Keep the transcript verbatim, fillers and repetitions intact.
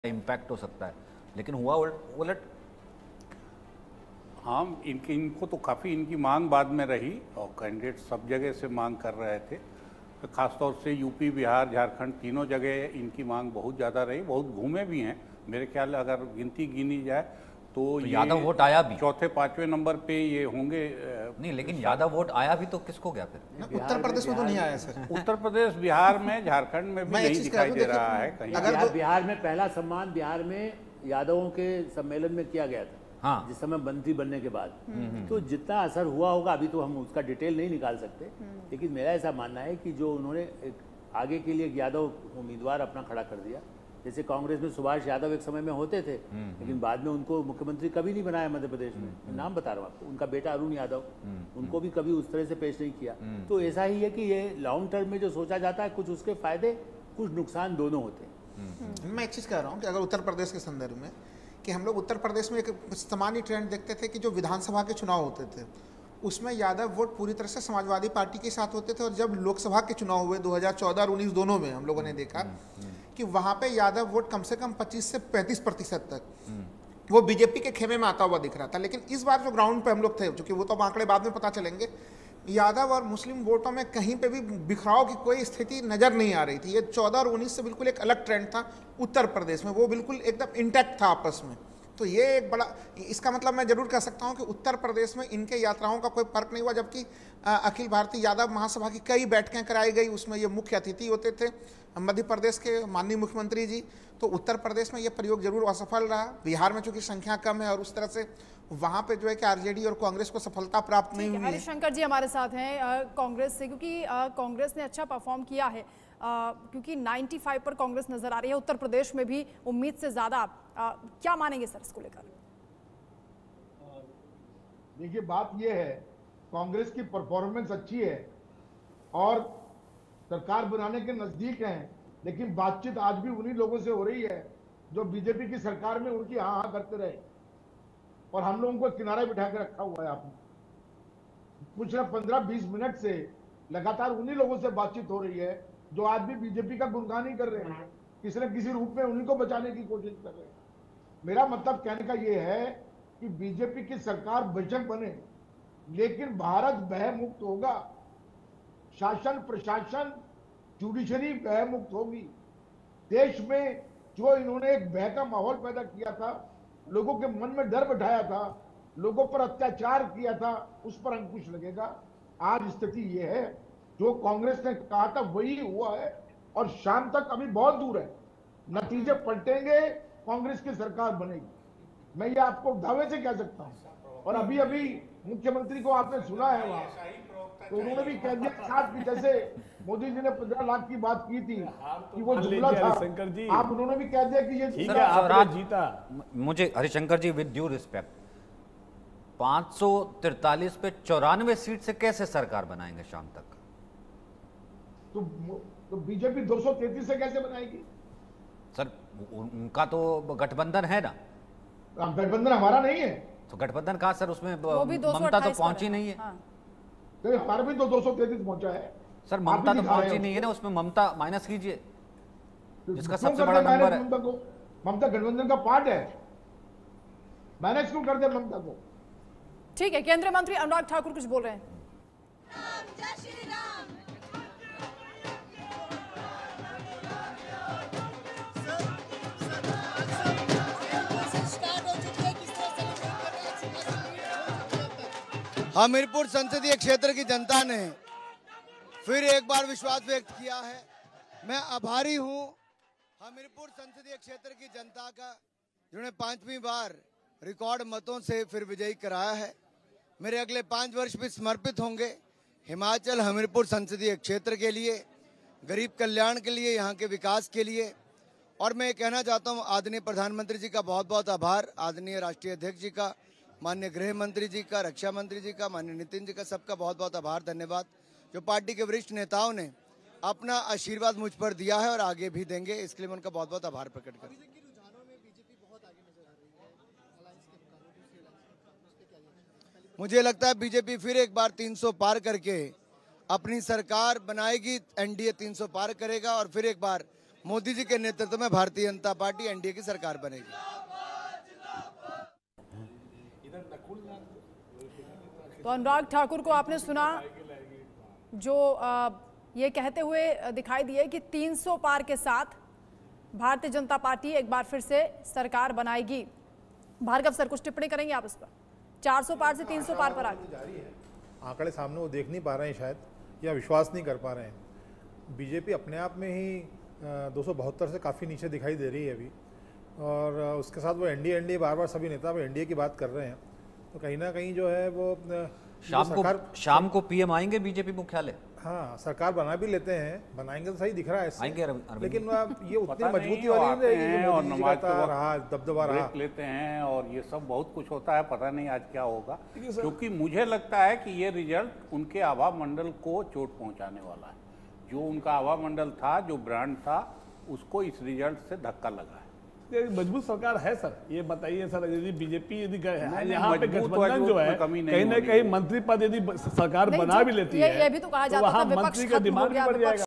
Impact हो सकता है, लेकिन हुआ उलट। हाँ, इनकी इनको तो काफ़ी इनकी मांग बाद में रही और कैंडिडेट सब जगह से मांग कर रहे थे। तो खासतौर से यूपी, बिहार, झारखंड तीनों जगह इनकी मांग बहुत ज़्यादा रही, बहुत घूमे भी हैं। मेरे ख्याल अगर गिनती गिनी जाए तो, तो ये यादव वोट आया भी चौथे पांचवें नंबर पे ये होंगे। नहीं, लेकिन यादव वोट आया भी तो किसको गया फिर? उत्तर प्रदेश में तो नहीं आया सर। उत्तर प्रदेश, बिहार में, झारखंड में भी नहीं दिखाई दे रहा है कहीं। अगर बिहार में पहला सम्मान बिहार में यादवों के सम्मेलन में किया गया था, हाँ, जिस समय मंत्री बनने के बाद, तो जितना असर हुआ होगा अभी तो हम उसका डिटेल नहीं निकाल सकते, लेकिन मेरा ऐसा मानना है कि जो उन्होंने एक आगे के लिए यादव उम्मीदवार अपना खड़ा कर दिया। जैसे कांग्रेस में सुभाष यादव एक समय में होते थे, लेकिन बाद में उनको मुख्यमंत्री कभी नहीं बनाया मध्य प्रदेश में। मैं नाम बता रहा हूँ आपको, उनका बेटा अरुण यादव, उनको भी कभी उस तरह से पेश नहीं किया। तो ऐसा ही है कि ये लॉन्ग टर्म में जो सोचा जाता है, कुछ उसके फायदे कुछ नुकसान दोनों होते हैं। मैं एक चीज़ कह रहा हूँ कि अगर उत्तर प्रदेश के संदर्भ में, कि हम लोग उत्तर प्रदेश में एक सामान्य ट्रेंड देखते थे कि जो विधानसभा के चुनाव होते थे उसमें यादव वोट पूरी तरह से समाजवादी पार्टी के साथ होते थे, और जब लोकसभा के चुनाव हुए दो हज़ार चौदह और उन्नीस दोनों में हम लोगों ने देखा कि वहाँ पे यादव वोट कम से कम पच्चीस से पैंतीस प्रतिशत तक वो बीजेपी के खेमे में आता हुआ दिख रहा था। लेकिन इस बार जो ग्राउंड पे हम लोग थे, चूंकि वो तो आंकड़े बाद में पता चलेंगे, यादव और मुस्लिम वोटों में कहीं पे भी बिखराव की कोई स्थिति नजर नहीं आ रही थी। ये चौदह और उन्नीस से बिल्कुल एक अलग ट्रेंड था उत्तर प्रदेश में, वो बिल्कुल एकदम इंटैक्ट था आपस में। तो ये एक बड़ा, इसका मतलब मैं जरूर कह सकता हूं कि उत्तर प्रदेश में इनके यात्राओं का कोई फर्क नहीं हुआ। जबकि अखिल भारतीय यादव महासभा की कई बैठकें कराई गई, उसमें ये मुख्य अतिथि होते थे मध्य प्रदेश के माननीय मुख्यमंत्री जी। तो उत्तर प्रदेश में ये प्रयोग जरूर असफल रहा। बिहार में चूंकि संख्या कम है और उस तरह से वहां पे जो है कि आरजेडी और कांग्रेस को सफलता प्राप्त नहीं हुई। हरिशंकर जी हमारे साथ हैं कांग्रेस से, क्योंकि कांग्रेस ने अच्छा परफॉर्म किया है, आ, क्योंकि पचानवे पर कांग्रेस नजर आ रही है उत्तर प्रदेश में भी उम्मीद से ज्यादा। क्या मानेंगे सर इसको लेकर? देखिए, बात यह है कांग्रेस की परफॉर्मेंस अच्छी है और सरकार बनाने के नजदीक हैं, लेकिन बातचीत आज भी उन्हीं लोगों से हो रही है जो बीजेपी की सरकार में उनकी हाँ हाँ करते रहे, और हम लोगों को किनारे बिठा के रखा हुआ है। आपने पिछले पंद्रह बीस मिनट से लगातार उन्हीं लोगों से बातचीत हो रही है जो आज भी बीजेपी का गुणगान ही कर रहे हैं, किसी न किसी रूप में उन्हीं को बचाने की कोशिश कर रहे हैं। मेरा मतलब कहने का यह है कि बीजेपी की सरकार बेशक बने, लेकिन भारत भय मुक्त होगा, शासन प्रशासन जुडिशरी भय मुक्त होगी। देश में जो इन्होंने एक भय का माहौल पैदा किया था, लोगों के मन में डर बैठाया था, लोगों पर अत्याचार किया था, उस पर अंकुश लगेगा। आज स्थिति यह है जो कांग्रेस ने कहा था वही हुआ है, और शाम तक अभी बहुत दूर है, नतीजे पलटेंगे, कांग्रेस की सरकार बनेगी। मैं ये आपको दावे से कह सकता हूं। और अभी अभी मुख्यमंत्री को आपने सुना है वहां, तो उन्होंने भी कह दिया साथ की, जैसे मोदी जी ने पंद्रह लाख की बात की थी कि वो जुमला था, आप उन्होंने भी कह दिया कि ये जीता। मुझे Harishankar ji, with due respect, पांच सौ तिरतालीस पे चौरानवे सीट से कैसे सरकार बनाएंगे शाम तक? तो, तो बीजेपी दो सौ तैंतीस से कैसे बनाएगी? सर उनका तो गठबंधन है ना। गठबंधन हमारा नहीं है। तो गठबंधन कहा सर, उसमें ममता तो पहुंची नहीं है। हाँ। तो हमारा भी तो दो सौ तैंतीस पहुंचा है सर, ममता तो पहुंची नहीं है ना, उसमें ममता माइनस कीजिए, जिसका सबसे बड़ा नंबर है। ममता गठबंधन का पार्ट है, माइनस क्यों कर दे ममता को? ठीक है, केंद्रीय मंत्री अनुराग ठाकुर कुछ बोल रहे हैं। हमीरपुर संसदीय क्षेत्र की जनता ने फिर एक बार विश्वास व्यक्त किया है। मैं आभारी हूं हमीरपुर संसदीय क्षेत्र की जनता का, जिन्होंने पांचवी बार रिकॉर्ड मतों से फिर विजयी कराया है। मेरे अगले पाँच वर्ष भी समर्पित होंगे हिमाचल हमीरपुर संसदीय क्षेत्र के लिए, गरीब कल्याण के लिए, यहाँ के विकास के लिए। और मैं कहना चाहता हूँ आदरणीय प्रधानमंत्री जी का बहुत बहुत आभार, आदरणीय राष्ट्रीय अध्यक्ष जी का, माननीय गृह मंत्री जी का, रक्षा मंत्री जी का, माननीय नितिन जी का, सबका बहुत बहुत आभार, धन्यवाद। जो पार्टी के वरिष्ठ नेताओं ने अपना आशीर्वाद मुझ पर दिया है और आगे भी देंगे, इसके लिए मैं उनका बहुत बहुत आभार प्रकट करता हूं। मुझे लगता है बीजेपी फिर एक बार तीन सौ पार करके अपनी सरकार बनाएगी, एनडीए तीन सौ पार करेगा और फिर एक बार मोदी जी के नेतृत्व में भारतीय जनता पार्टी एनडीए की सरकार बनेगी। तो अनुराग ठाकुर को आपने सुना, जो आ, ये कहते हुए दिखाई दिए कि तीन सौ पार के साथ भारतीय जनता पार्टी एक बार फिर से सरकार बनाएगी। भार्गव सर कुछ टिप्पणी करेंगे आप इस पर? चार सौ पार से तीन सौ पार पर आ गई। आंकड़े सामने वो देख नहीं पा रहे हैं शायद, या विश्वास नहीं कर पा रहे हैं। बीजेपी अपने आप में ही दो सौ बहत्तर से काफ़ी नीचे दिखाई दे रही है अभी, और उसके साथ वो एनडीए एनडीए बार बार सभी नेता वो एनडीए की बात कर रहे हैं। तो कहीं ना कहीं जो है वो शाम को शाम को पीएम आएंगे बीजेपी मुख्यालय। हाँ, सरकार बना भी लेते हैं, बनाएंगे तो सही दिख रहा है इससे। आएंगे लेकिन ये उतनी मजबूती वाली नहीं रहेगी और नमाज का रहा, दबदबा रहा लेते हैं और ये सब बहुत कुछ होता है। पता नहीं आज क्या होगा, क्योंकि मुझे लगता है कि ये रिजल्ट उनके आभा मंडल को चोट पहुंचाने वाला है। जो उनका आभा मंडल था, जो ब्रांड था, उसको इस रिजल्ट से धक्का लगा है। मजबूत सरकार है सर, ये बताइए सर, यदि बीजेपी यदि यहाँ पे मजबूत गठबंधन जो है कमी नहीं कहीं ना होगी। कहीं मंत्री पद यदि सरकार बना भी लेती ये, है ये भी तो कहा तो जाता वहाँ था विपक्ष मंत्री का खत्म हो दिमाग भी गया, बढ़ विपक्ष जाएगा।